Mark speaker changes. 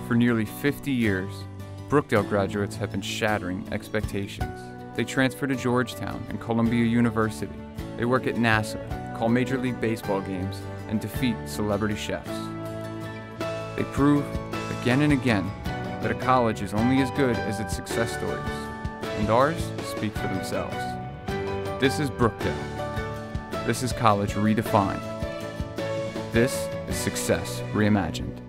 Speaker 1: For nearly 50 years, Brookdale graduates have been shattering expectations. They transfer to Georgetown and Columbia University. They work at NASA, call Major League Baseball games, and defeat celebrity chefs. They prove, again and again, that a college is only as good as its success stories, and ours speak for themselves. This is Brookdale. This is college redefined. This is success reimagined.